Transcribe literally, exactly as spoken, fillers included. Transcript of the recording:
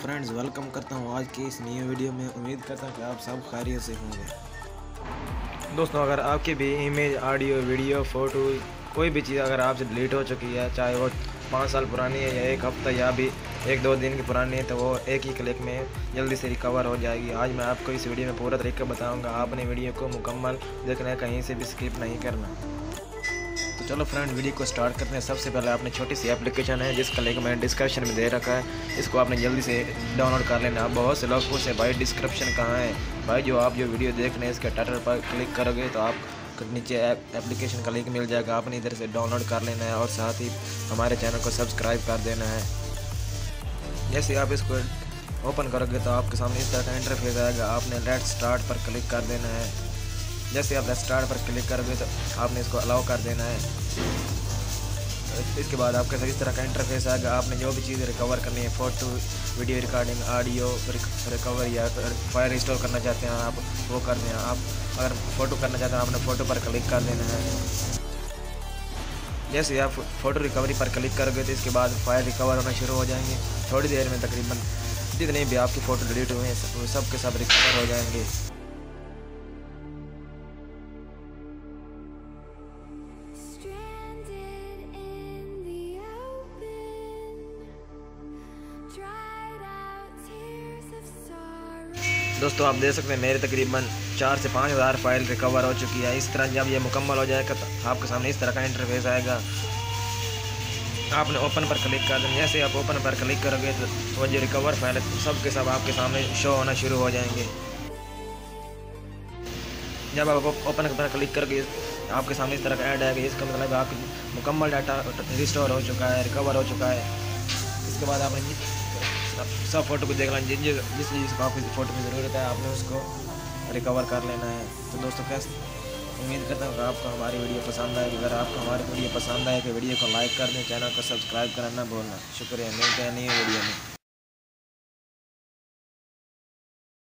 Friends, welcome करता हूँ आज की इस न्यू वीडियो में। उम्मीद करता हूँ कि आप सब खैरियत से होंगे। दोस्तों, अगर आपकी भी इमेज, ऑडियो, वीडियो, फ़ोटो कोई भी चीज़ अगर आपसे डिलीट हो चुकी है, चाहे वो पाँच साल पुरानी है या एक हफ़्ता या भी एक दो दिन की पुरानी है, तो वो एक ही क्लिक में जल्दी से रिकवर हो जाएगी। आज मैं आपको इस वीडियो में पूरा तरीका बताऊँगा। आपने वीडियो को मुकम्मल देखना है, कहीं से भी स्किप नहीं करना। तो चलो फ्रेंड, वीडियो को स्टार्ट करते हैं। सबसे पहले आपने छोटी सी एप्लीकेशन है जिसका लिंक मैंने डिस्क्रिप्शन में दे रखा है, इसको आपने जल्दी से डाउनलोड कर लेना। आप बहुत से लोग पूछते हैं भाई डिस्क्रिप्शन कहाँ है। भाई जो आप जो वीडियो देख रहे हैं इसके टाइटल पर क्लिक करोगे तो आप नीचे एप्लीकेशन का लिंक मिल जाएगा। आपने इधर से डाउनलोड कर लेना है और साथ ही हमारे चैनल को सब्सक्राइब कर देना है। जैसे आप इसको ओपन करोगे तो आपके सामने इस तरह का इंटरफेस आएगा। आपने लेट्स स्टार्ट पर क्लिक कर देना है। जैसे आप स्टार्ट पर क्लिक करोगे तो आपने इसको अलाउ कर देना है। इसके बाद आपके साथ इस तरह का इंटरफेस आएगा। आपने जो भी चीज़ रिकवर करनी है, photo, video recording, audio recover या फाइल रिस्टोर करना चाहते हैं आप, वो कर दें। आप अगर फ़ोटो करना चाहते हैं आपने फ़ोटो पर क्लिक कर देना है। जैसे आप फ़ोटो रिकवरी पर क्लिक करोगे तो इसके बाद फाइल रिकवर होना शुरू हो जाएंगे। थोड़ी देर में तकरीबन जितने भी आपकी फ़ोटो डिलीट हुए हैं वो सब के सब रिकवर हो जाएंगे। दोस्तों, आप देख सकते हैं मेरे तकरीबन चार से पाँच हज़ार फाइल रिकवर हो चुकी है। इस तरह जब ये मुकम्मल हो जाएगा तो आपके सामने इस तरह का इंटरफेस आएगा। आपने ओपन पर क्लिक कर देना। जैसे आप ओपन पर क्लिक करोगे तो वो जो रिकवर फाइल है सब के सब आपके सामने शो होना शुरू हो जाएंगे। जब आप ओपन पर क्लिक करोगे आपके सामने इस तरह का ऐड आएगा। इसका मतलब आपका मुकम्मल डाटा रिस्टोर हो चुका है, रिकवर हो चुका है। इसके बाद आपने सब फ़ोटो को देख लेना। जिस जिस चीज़ को आपको फ़ोटो की ज़रूरत है आपने उसको रिकवर कर लेना है। तो दोस्तों, कैसे उम्मीद करता हूँ कि आपको हमारी वीडियो पसंद आएगी। अगर आपको हमारी वीडियो पसंद आए तो वीडियो को लाइक कर दें, चैनल को सब्सक्राइब करना ना भूलना। शुक्रिया, मिलते हैं नई वीडियो में।